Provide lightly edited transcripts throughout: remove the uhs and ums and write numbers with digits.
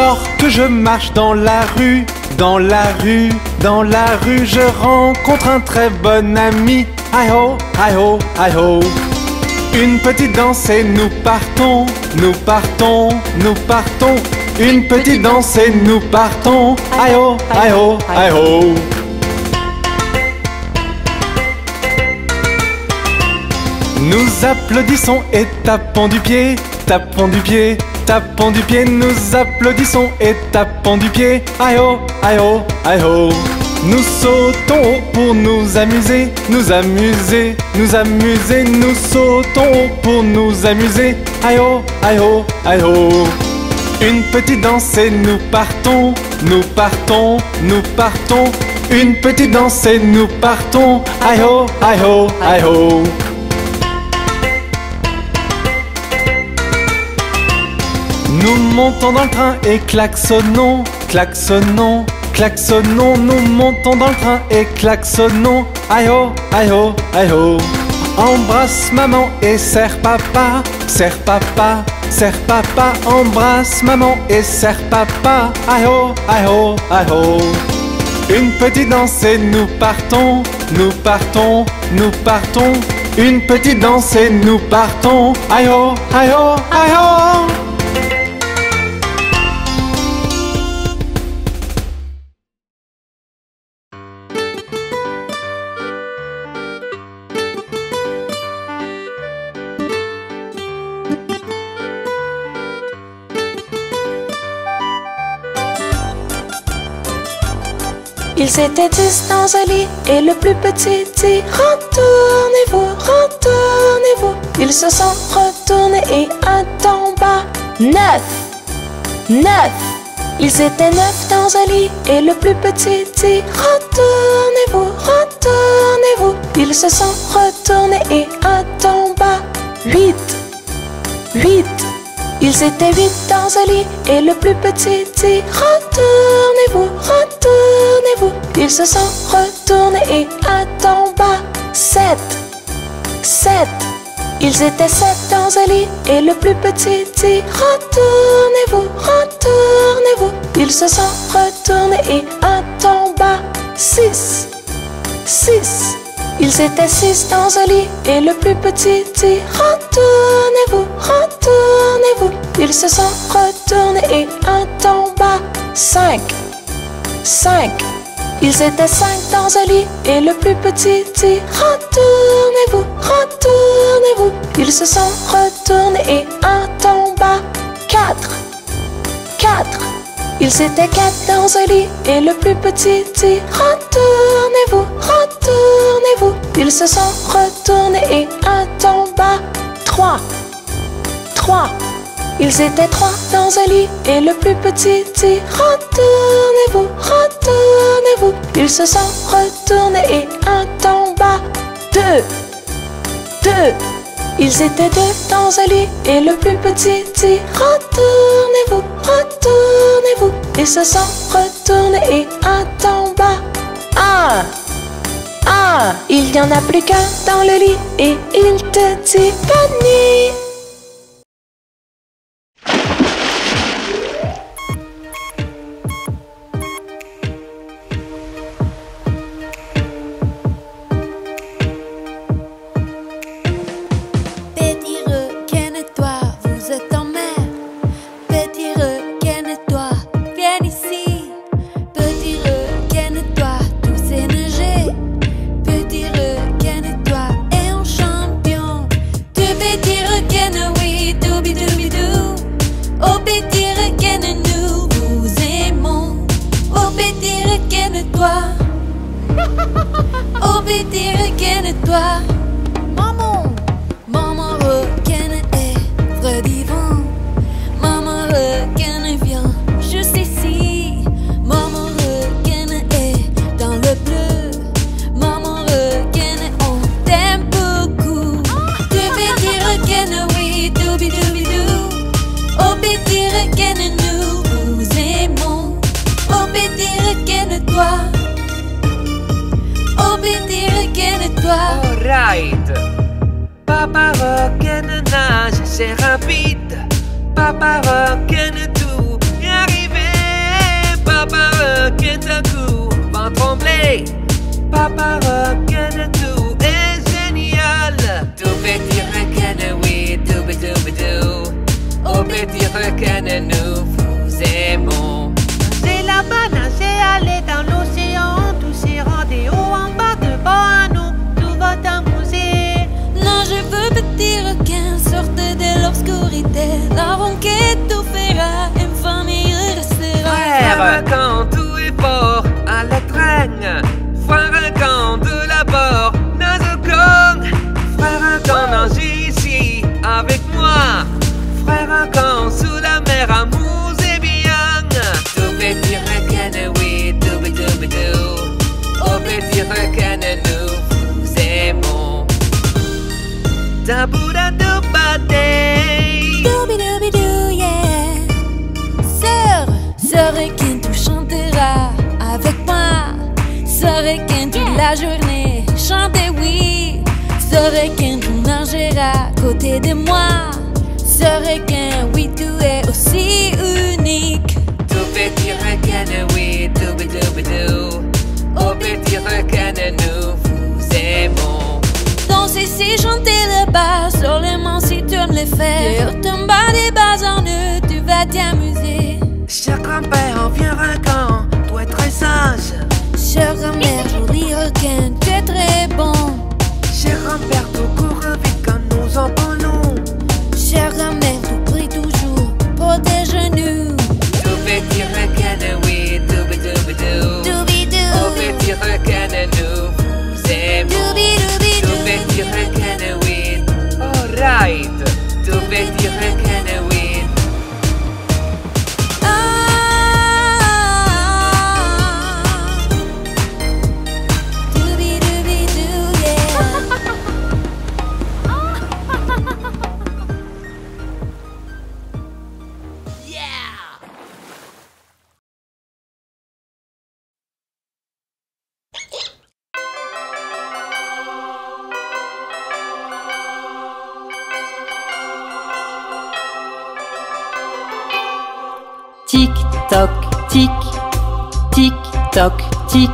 Alors que je marche dans la rue, dans la rue, dans la rue, je rencontre un très bon ami. Hi ho, hi ho, hi ho. Une petite danse et nous partons, nous partons, nous partons. Une petite danse et nous partons. Hi ho, hi ho, hi ho. Nous applaudissons et tapons du pied, tapons du pied, tapons du pied. Nous applaudissons et tapons du pied. Hi ho, hi ho, hi ho. Nous sautons haut pour nous amuser, nous amuser, nous amuser. Nous sautons haut pour nous amuser. Hi ho, hi ho, hi ho. Une petite danse et nous partons, nous partons, nous partons. Une petite danse et nous partons. Hi ho, hi ho, hi ho. Nous montons dans le train et klaxonnons, klaxonnons, klaxonnons. Nous montons dans le train et klaxonnons. Hi ho, hi ho, hi ho. Embrasse maman et serre papa, serre papa, serre papa. Embrasse maman et serre papa. Hi ho, hi ho, hi ho. Une petite danse et nous partons, nous partons, nous partons. Une petite danse et nous partons. Hi ho, hi ho, hi ho. Ils étaient 10 dans un lit et le plus petit dit retournez-vous, retournez-vous. Ils se sont retournés et un tomba. 9, 9. Ils étaient 9 dans un lit et le plus petit dit retournez-vous, retournez-vous. Ils se sont retournés et un tomba. 8, 8. Ils étaient 8 dans un lit et le plus petit dit retournez-vous, retournez-vous. Ils se sont retournés et un tomba. 7, 7. Ils étaient 7 dans un lit et le plus petit dit retournez-vous, retournez-vous. Ils se sont retournés et un tomba. 6, 6. Ils étaient 6 dans un lit et le plus petit dit retournez-vous, retournez-vous. Ils se sont retournés et un tomba. 5, 5. Ils étaient 5 dans un lit et le plus petit dit retournez-vous, retournez-vous. Ils se sont retournés et un tomba. 4, 4. Ils étaient 4 dans un lit et le plus petit dit retournez-vous, retournez-vous. Ils se sont retournés et un tomba. 3, 3. Ils étaient 3 dans un lit et le plus petit dit retournez-vous, retournez-vous. Ils se sont retournés et un tomba. 2, 2. Ils étaient 2 dans un lit et le plus petit dit retournez-vous, retournez-vous. Ils se sont retournés et un tomba. 1, 1. Il n'y en a plus qu'un dans le lit et il te dit bonne nuit. Alright. Papa Rock'n nage, c'est rapide. Papa Rock'n tout est arrivé Papa requin, tout est génial. Tout petit requin, oui, doubidou. Au petit requin, nous vous aimons. Nager là-bas, nager, aller dans l'océan. Tous ces rendez haut en bas de bas à nous, tout va t'amuser. Non, je veux petit requin, sortez de l'obscurité. La ronquette tout fera, une famille restera. Frère, quand tout est fort, à la traîne. Frère, quand de la bord, nage au Kong. Frère, quand nage ici, avec moi. Frère, quand sous la mer, amusez bien. Tout petit requin, oui, doubidou. Au petit requin, nous vous aimons. Dabouda doubadé. Doobidou, yeah. Sœur requin, tu chanteras avec moi. Sœur requin, toute la journée, chantez oui. Sœur requin, tu nageras à côté de moi. Sœur requin, oui, tu es aussi unique. Tout petit requin, oui, doubidou. Au petit requin, nous vous aimons. Danser ici, chanter là-bas, sur les mains si tu aimes les faire. Sur ton bas des bas en eux, tu vas t'amuser. Cher grand-père, viens requin, toi es très sage. Cher grand-mère, joli requin, tu es très bon. Cher grand-père, tout court vite quand nous en prenons. Cher grand-mère, tu pries toujours, protège-nous. Tout petit requin, oui, doubidou. Doobidou, Au petit requin, nous vous aimons. doobidou, Tout petit requin, oui, alright. Tout petit requin, oui. Doobidou, yeah. Tic toc tic, tic toc tic.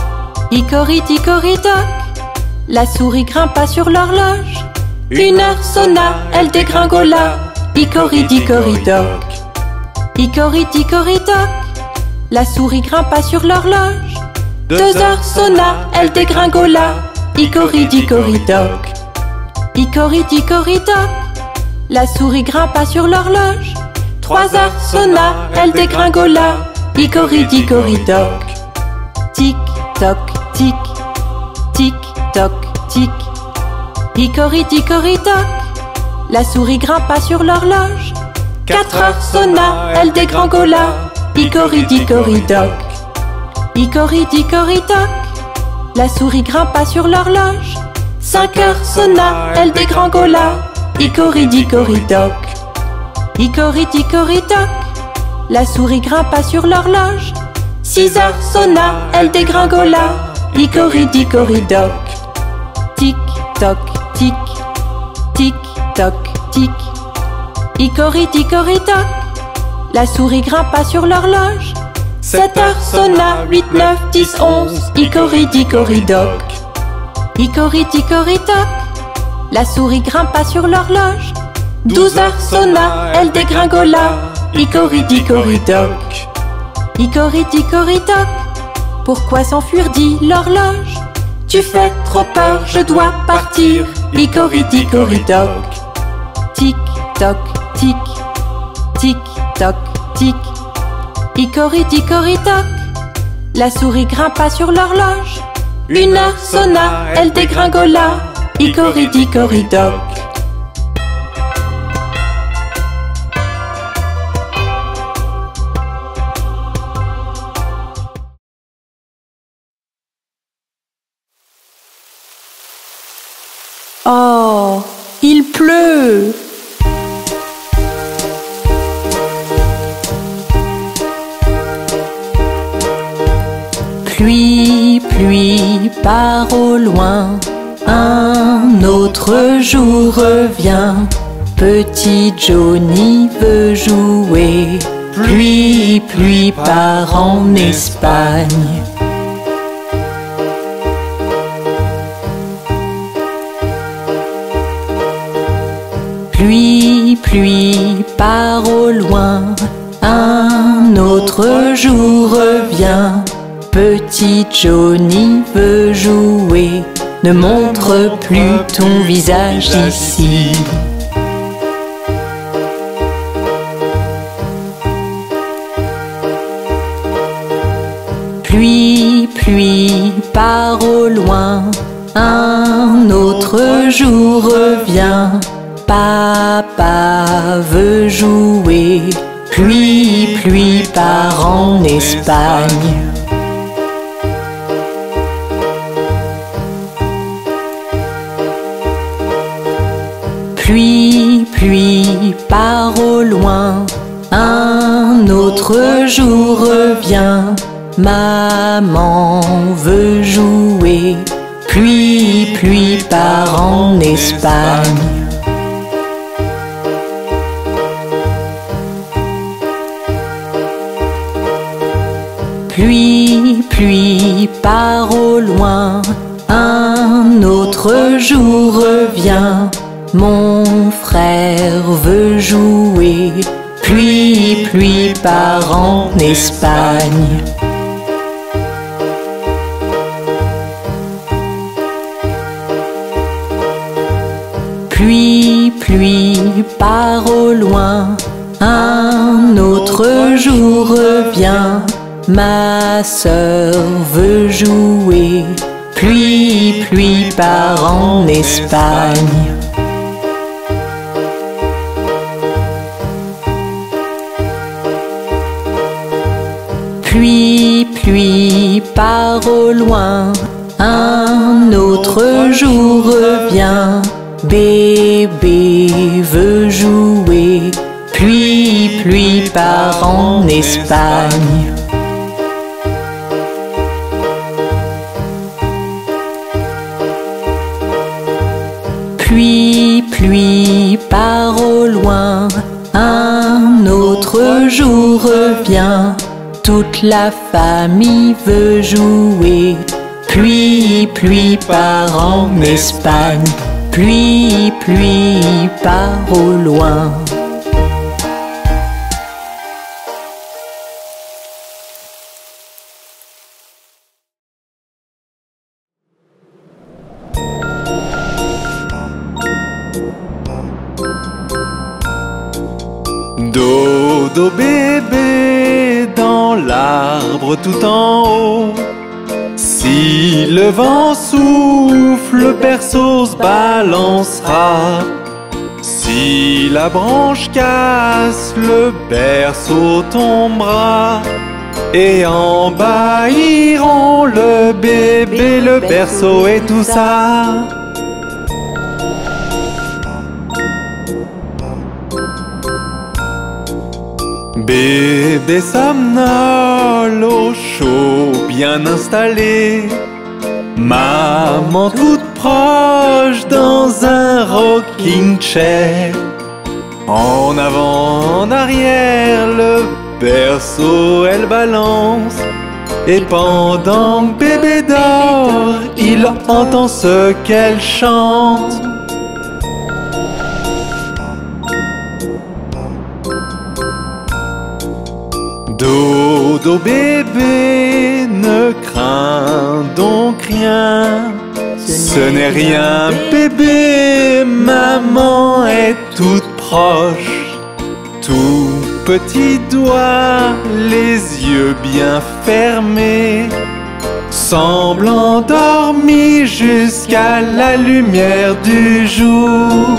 Icori toc, la souris grimpa sur l'horloge. Une heure sonna, elle dégringola. Icori toc. Icori toc, la souris grimpa sur l'horloge. 2 heures sonna, elle dégringola. Icori toc. Icori toc, la souris grimpa sur l'horloge. 3 heures sonna, elle dégringola. Icori toc. Tic toc tic, tic toc tic. Icori toc, la souris grimpa sur l'horloge. 4 heures sonna, elle dégringola. Icori toc. Icori toc, la souris grimpa sur l'horloge. 5 heures sonna, elle dégringola. Icori toc. Icori toc, la souris grimpa sur l'horloge. 6 heures sonna, elle dégringola. Icori toc. Tic toc tic, tic toc tic. Icori toc, la souris grimpa sur l'horloge. 7 heures sonna, 8, 9, 10, 11. Icori toc. Icori toc, la souris grimpa sur l'horloge. 12 heures sonna, elle dégringola. Icori toc. Icori toc, pourquoi s'enfuir dit l'horloge? Tu fais trop peur, je dois partir. Icori toc. Tic toc tic, tic toc tic. Icori toc, la souris grimpa sur l'horloge. 1 heure sonna, elle dégringola. Icori toc. Oh, il pleut! Pluie, pluie, part au loin, un autre jour revient. Petit Johnny veut jouer. Pluie, pluie, part en Espagne. Pluie, pluie, pars au loin, un autre jour revient. Petit Johnny veut jouer, ne montre plus ton visage ici. Pluie, pluie, pars au loin, un autre jour revient. Papa veut jouer, pluie, pluie, part en Espagne. Pluie, pluie, pars au loin, un autre jour revient. Maman veut jouer, pluie, pluie, part en Espagne. Pluie, pluie, pars au loin, un autre jour revient. Mon frère veut jouer, pluie, pluie, part en Espagne. Pluie, pluie, pars au loin, un autre jour revient. Ma sœur veut jouer, pluie, pluie, part en Espagne. Pluie, pluie, pars au loin, un autre jour revient. Bébé veut jouer, pluie, pluie, part en Espagne. Pluie, pluie, pars au loin, un autre jour revient. Toute la famille veut jouer, pluie, pluie, part en Espagne. Pluie, pluie, part au loin. Dodo bébé dans l'arbre tout en haut. Si le vent souffle, le berceau se balancera. Si la branche casse, le berceau tombera. Et en bas iront le bébé, le berceau et tout ça. Bébé somnole au chaud, bien installé. Maman toute proche dans un rocking chair. En avant, en arrière, le berceau elle balance. Et pendant que bébé dort, il entend ce qu'elle chante. Dodo bébé, ne crains donc rien. Ce n'est rien bébé, maman est toute proche. Tout petit doigt, les yeux bien fermés, semble endormi jusqu'à la lumière du jour.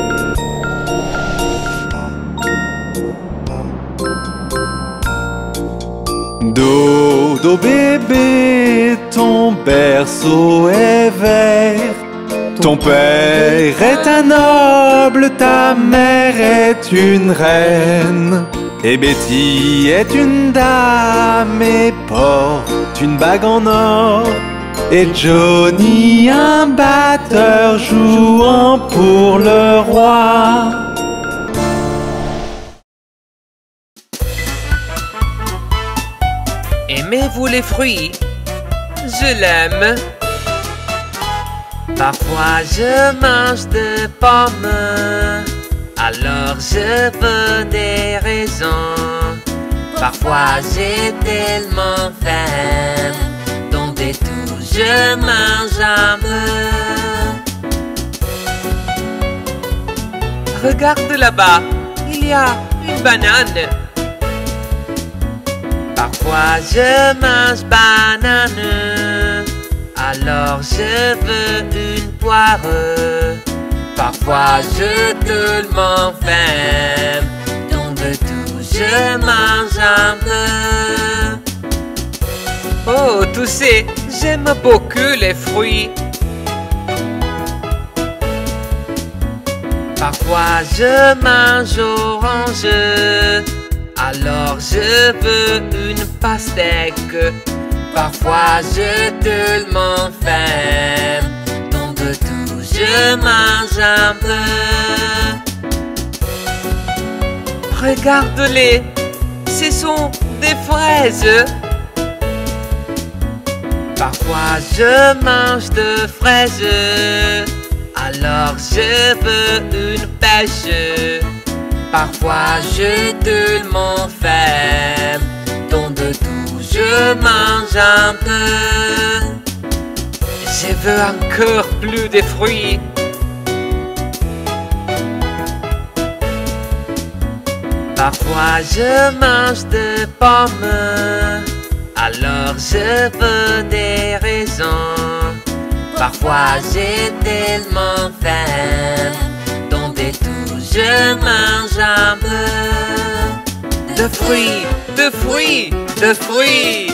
Dodo bébé, ton berceau est vert. Ton père est un noble, ta mère est une reine. Et Betty est une dame et porte une bague en or. Et Johnny, un batteur jouant pour le roi. Aimez-vous les fruits? Je l'aime. Parfois je mange des pommes alors je veux des raisons. Parfois j'ai tellement faim, dans des tours je mange un peu. Regarde là-bas, il y a une banane. Parfois je mange banane, alors je veux une poire. Parfois je tellement faim, dans de tout je mange un peu. Oh, tu sais, j'aime beaucoup les fruits. Parfois je mange orange, alors je veux une pastèque. Parfois je tellement faim, dans de tout je mange un peu. Regarde-les, ce sont des fraises. Parfois je mange de fraises, alors je veux une pêche. Parfois je tellement faim, dans de tout je mange un peu. Je veux encore plus de fruits. Parfois je mange de pommes, alors je veux des raisins. Parfois j'ai tellement faim, dans des tours je mange un peu. De fruits, de fruits, de fruits.